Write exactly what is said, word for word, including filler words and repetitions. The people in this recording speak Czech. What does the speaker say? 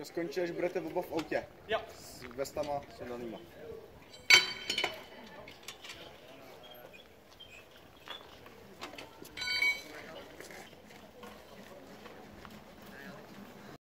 To skončí, až budete oba v autě. Jo. S vestama sundanýma.